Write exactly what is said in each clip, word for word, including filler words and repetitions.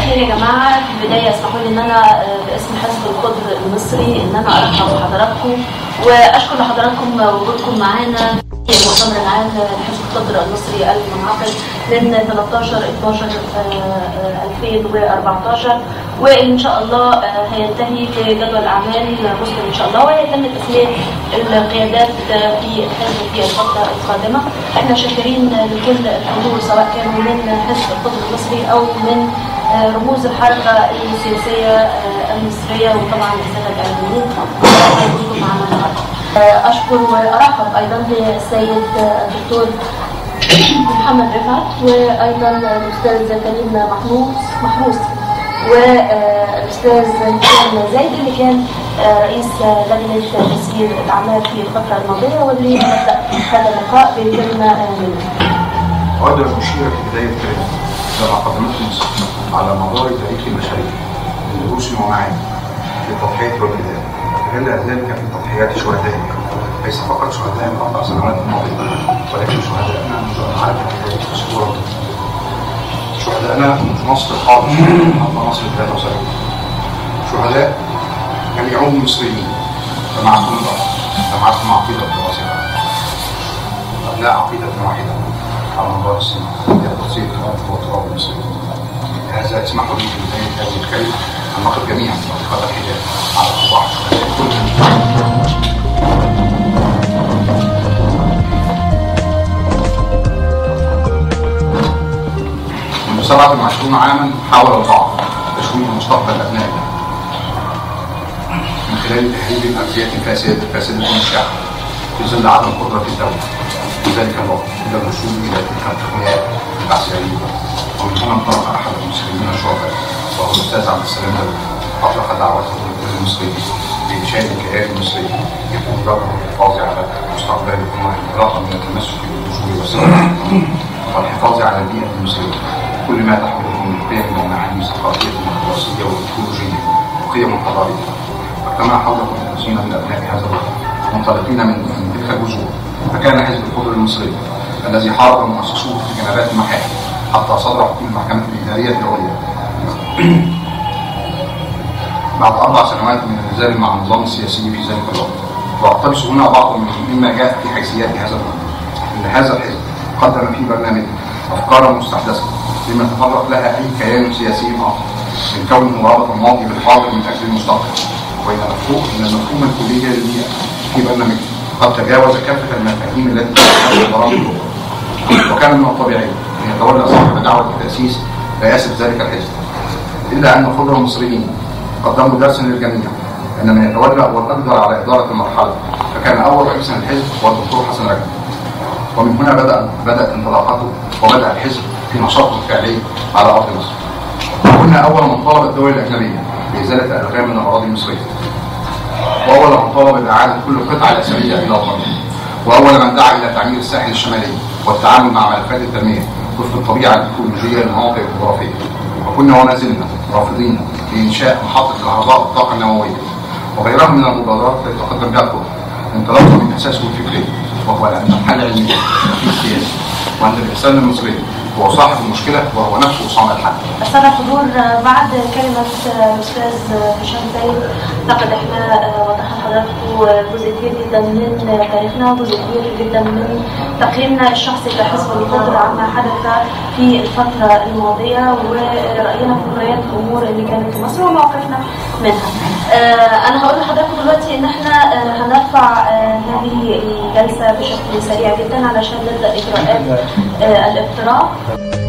الخير يا جماعه. في البدايه اسمحوا لي ان انا باسم حزب القدر المصري ان انا ارحب بحضراتكم واشكر لحضراتكم وجودكم معانا في المؤتمر العام لحزب القدر المصري المنعقد من ثلاثة عشر اثناشر ألفين وأربعتاشر، وان شاء الله هينتهي بجدول اعمال مسلم ان شاء الله، ويتم تسليم القيادات في الحزب في الفتره القادمه. احنا شاكرين لكل الحضور سواء كانوا من حزب القدر المصري او من رموز الحركه السياسيه المصريه، وطبعا الساده الاعلاميين وجودكم معنا النهارده. اشكر وارحب ايضا بالسيد الدكتور محمد رفعت، وايضا الاستاذ كريم محروس محروس والاستاذ هشام زايد اللي كان رئيس لجنه تسيير الاعمال في الفتره الماضيه، واللي نبدا هذا اللقاء بكلمه منه. أود أن أشير في بداية كلامي إلى ما قدمته مصر على مدار تاريخ البشرية من دروس ومعاني في التضحيات والبذل، وتجلى ذلك في تضحيات شهدائنا، ليس فقط شهداء الأربع سنوات الماضية، ولكن شهداءنا منذ أن عرفت بداية الصورة. شهداءنا منذ نصر الحاضر حتى نصر ثلاثة وسبعين، شهداء كان يعود المصريين جماعة جماعتهم عقيدة واحدة، أبناء عقيدة واحدة على مدار السنة إلى تفصيل الأرض وتراب المصريين. لهذا اسمحوا لي في بداية هذه الكلمة أن نقف جميعا بوقفة الحجاب على أرواح شهداء كل منذ سبعة وعشرين عاما حاول البعض تشويه مستقبل أبنائنا من خلال تهريب أرضية فاسدة فاسدة الشعب في ظل عدم قدرة الدولة في ذلك الوقت إلى الوصول إلى تلك التقنيات العسكرية. ومن هنا انطلق أحد المسلمين الشرطة وهو الأستاذ عبد السلام داوود أطلق دعوته لكل المصريين بإنشاء الكيان المصري يكون رغم الحفاظ على مستقبل الأمة انطلاقا من التمسك بالأصول والسلام والحفاظ على البيئة المصرية كل ما تحمله من قيم ومعاني ثقافية وتراثية وإيكولوجية وقيم حضارية. واجتمع حولكم خمسين من أبناء هذا الوطن منطلقين من تلك الجذور، فكان حزب القدر المصري الذي حارب مؤسسوه في جنبات المحاكم حتى صدر حكم المحكمة الإدارية العليا بعد أربع سنوات من النزال مع النظام السياسي في ذلك الوقت. وأقتبس هنا بعض مما جاء في حيثيات هذا الوقت. إن هذا الحزب قدم في برنامجه أفكارا مستحدثة لما تطرق لها أي كيان سياسي آخر من كونه رابط الماضي بالحاضر من أجل المستقبل، وإن المفهوم إن المفهوم الكلي للبيئة في برنامجه قد تجاوز كافة المفاهيم التي تتحدث البرامج الأخرى، وكان من الطبيعي أن يتولى صاحب دعوة تأسيس رئاسة ذلك الحزب. إلا أن الخبراء المصريين قدموا درسا للجميع أن من يتولى هو الأقدر على إدارة المرحلة، فكان أول رئيس للحزب هو الدكتور حسن رجب. ومن هنا بدأ بدأت انطلاقته وبدأ الحزب في نشاطه الفعلي على أرض مصر. وكنا أول من طالب الدول الأجنبية بإزالة الألغام من الأراضي المصرية، وأول من طالب بإعادة كل القطع الأثرية إلى الأرض، وأول من دعا إلى تعمير الساحل الشمالي والتعامل مع ملفات التنمية وفق الطبيعة الإيكولوجية للمناطق الجغرافية. وكنا وما زلنا رافضين لإنشاء محطة العرضاء الطاقة النووية وغيرها من المبادرات التي تقدم بها القدر، انطلاقا من أساسه الفكري وهو أن الحل علمي وفي سياسي، وأن الإنسان المصري هو صاحب المشكلة وهو نفسه صانع الحل. السادة الحضور، بعد كلمة الأستاذ هشام زايد لقد احنا وضحنا لحضراتكم جزء كبير جدا من تاريخنا وجزء كبير جدا من تقييمنا الشخصي كحزب القدر عما حدث في الفترة الماضية ورأينا في مجريات الأمور اللي كانت في مصر وموقفنا منها. أنا هقول لحضراتكم دلوقتي إن احنا هنرفع هذه الجلسة بشكل سريع جدا علشان نبدأ إجراءات الاقتراع.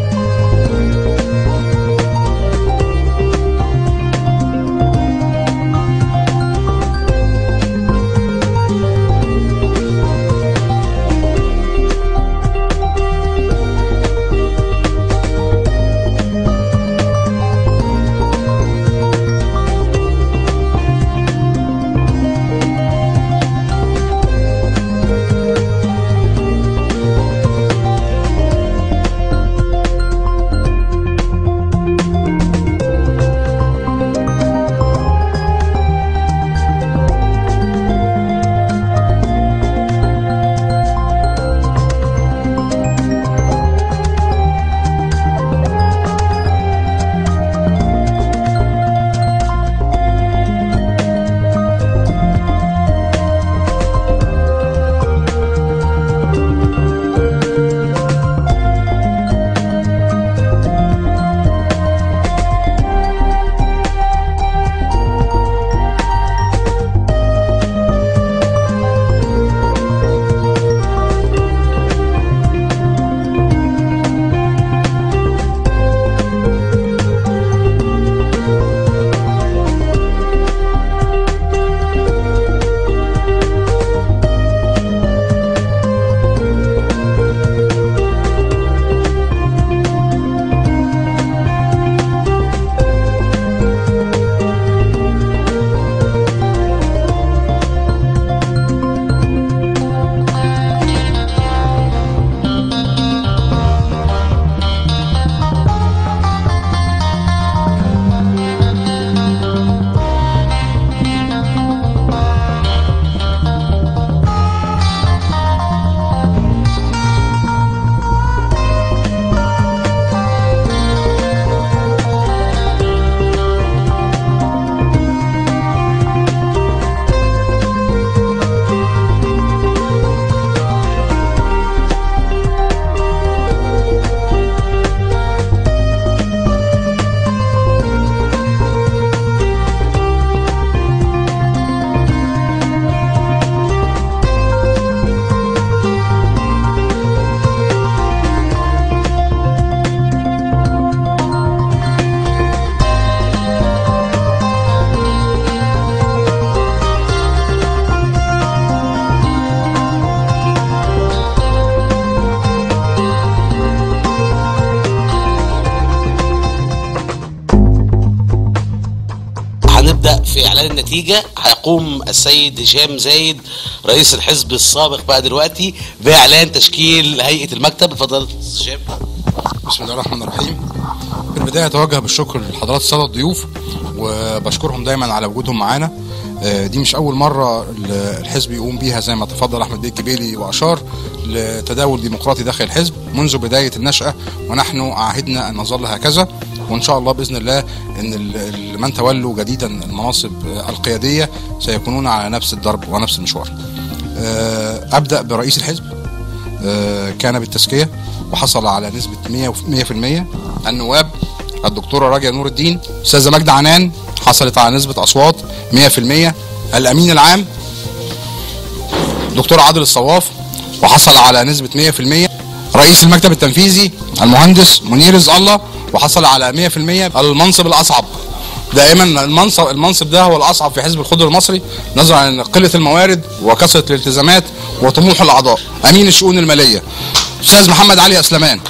باعلان النتيجه هيقوم السيد هشام زايد رئيس الحزب السابق بقى دلوقتي باعلان تشكيل هيئه المكتب. اتفضل هشام. بسم الله الرحمن الرحيم. في البدايه اتوجه بالشكر لحضرات الساده الضيوف وبشكرهم دايما على وجودهم معانا. دي مش اول مره الحزب يقوم بيها زي ما تفضل احمد بيه الجبيلي واشار لتداول ديمقراطي داخل الحزب منذ بدايه النشاه، ونحن عهدنا ان نظل هكذا، وان شاء الله باذن الله ان من تولوا جديدا المناصب القياديه سيكونون على نفس الضرب ونفس المشوار. ابدا برئيس الحزب، كان بالتزكيه وحصل على نسبه مية في المية. النواب الدكتوره راجية نور الدين، استاذه ماجدة عنان حصلت على نسبه اصوات مية في المية. الامين العام دكتور عادل الصواف وحصل على نسبه مية في المية. رئيس المكتب التنفيذي المهندس منير رزق الله وحصل على مية في المية. المنصب الاصعب دائما، المنصب المنصب ده هو الاصعب في حزب الخضر المصري نظرا عن قله الموارد وكثره الالتزامات وطموح الاعضاء. امين الشؤون الماليه استاذ محمد علي اسلمان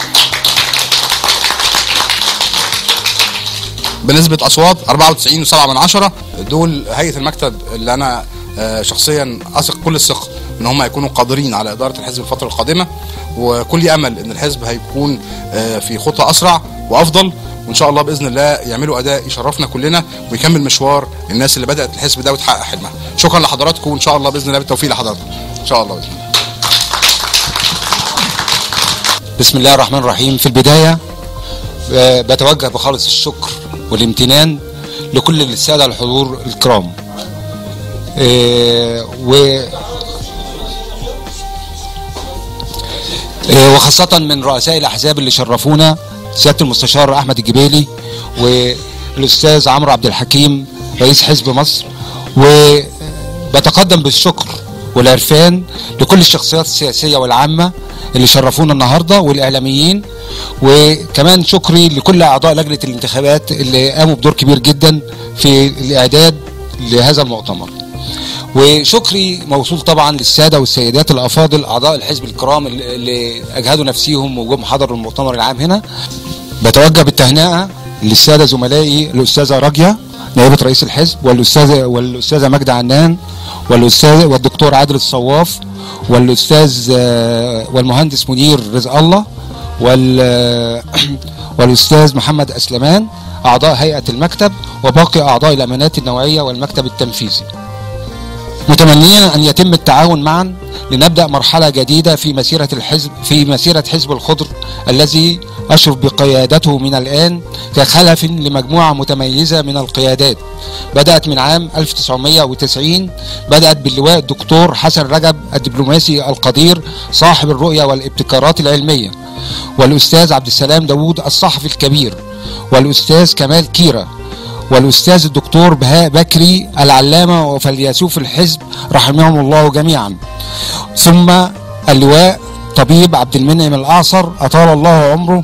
بنسبه اصوات أربعة وتسعين فاصلة سبعة من عشرة. دول هيئه المكتب اللي انا شخصيا اثق كل الثقه ان هم هيكونوا قادرين على اداره الحزب الفتره القادمه، وكل امل ان الحزب هيكون في خطى اسرع وافضل، وان شاء الله باذن الله يعملوا اداء يشرفنا كلنا ويكمل مشوار الناس اللي بدات الحزب ده وتحقق حلمها. شكرا لحضراتكم وان شاء الله باذن الله بالتوفيق لحضراتكم ان شاء الله باذن الله. بسم الله الرحمن الرحيم. في البدايه بتوجه بخالص الشكر والامتنان لكل الساده الحضور الكرام، و وخاصه من رؤساء الاحزاب اللي شرفونا سياده المستشار احمد الجبيلي والاستاذ عمرو عبد الحكيم رئيس حزب مصر. وبتقدم بالشكر والعرفان لكل الشخصيات السياسيه والعامه اللي شرفونا النهارده والاعلاميين، وكمان شكري لكل اعضاء لجنه الانتخابات اللي قاموا بدور كبير جدا في الاعداد لهذا المؤتمر. وشكري موصول طبعا للساده والسيدات الافاضل اعضاء الحزب الكرام اللي اجهدوا نفسيهم وجم حضروا المؤتمر العام هنا. بتوجه بالتهنئه للساده زملائي الاستاذه راجية نائبه رئيس الحزب، والاستاذه والاستاذه ماجدة عنان، والاستاذ والدكتور عادل الصواف، والاستاذ والمهندس منير رزق الله، والاستاذ محمد اسلمان اعضاء هيئه المكتب، وباقي اعضاء الامانات النوعيه والمكتب التنفيذي. متمنيا ان يتم التعاون معا لنبدا مرحله جديده في مسيره الحزب في مسيره حزب الخضر الذي اشرف بقيادته من الان كخلف لمجموعه متميزه من القيادات. بدات من عام ألف وتسعمائة وتسعين، بدات باللواء الدكتور حسن رجب الدبلوماسي القدير صاحب الرؤيه والابتكارات العلميه، والاستاذ عبد السلام داوود الصحفي الكبير، والاستاذ كمال كيرة، والاستاذ الدكتور بهاء بكري العلامه وفيلسوف الحزب رحمهم الله جميعا، ثم اللواء طبيب عبد المنعم الاعصر اطال الله عمره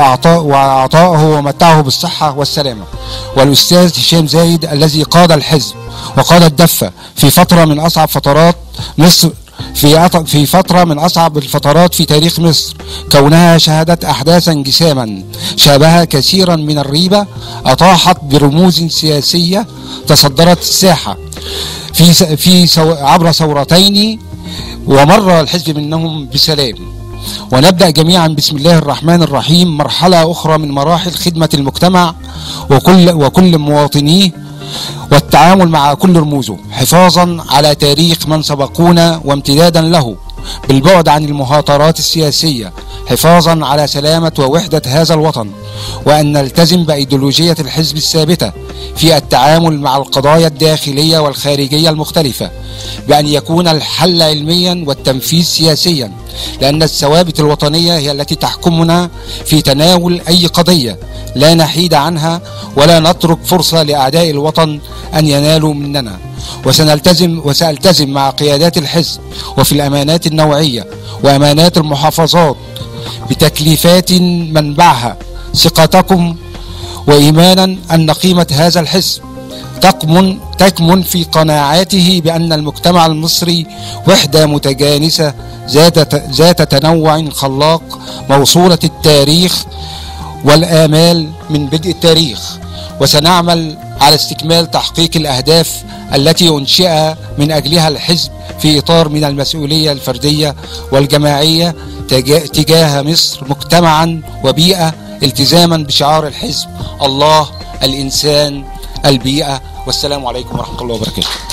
واعطاه ومتعه بالصحه والسلامه، والاستاذ هشام زايد الذي قاد الحزب وقاد الدفه في فتره من اصعب فترات مصر في في فترة من أصعب الفترات في تاريخ مصر، كونها شهدت أحداثا جساما شابها كثيرا من الريبة أطاحت برموز سياسية تصدرت الساحة في في عبر ثورتين ومر الحزب منهم بسلام. ونبدأ جميعا بسم الله الرحمن الرحيم مرحلة أخرى من مراحل خدمة المجتمع وكل وكل مواطنيه والتعامل مع كل رموزه، حفاظا على تاريخ من سبقونا وامتدادا له بالبعد عن المهاترات السياسية، حفاظا على سلامة ووحدة هذا الوطن، وأن نلتزم بأيديولوجية الحزب الثابتة في التعامل مع القضايا الداخلية والخارجية المختلفة، بأن يكون الحل علميا والتنفيذ سياسيا، لأن الثوابت الوطنية هي التي تحكمنا في تناول أي قضية، لا نحيد عنها ولا نترك فرصة لأعداء الوطن أن ينالوا مننا. وسنلتزم وسألتزم مع قيادات الحزب وفي الأمانات النوعية وأمانات المحافظات بتكليفات منبعها ثقتكم وإيمانا أن قيمة هذا الحزب تكمن تكمن في قناعاته بأن المجتمع المصري وحدة متجانسة ذات ذات تنوع خلاق موصولة التاريخ والآمال من بدء التاريخ. وسنعمل على استكمال تحقيق الأهداف التي أنشئ من أجلها الحزب في إطار من المسؤولية الفردية والجماعية تجاه مصر مجتمعا وبيئة، التزاما بشعار الحزب: الله، الإنسان، البيئة. والسلام عليكم ورحمة الله وبركاته.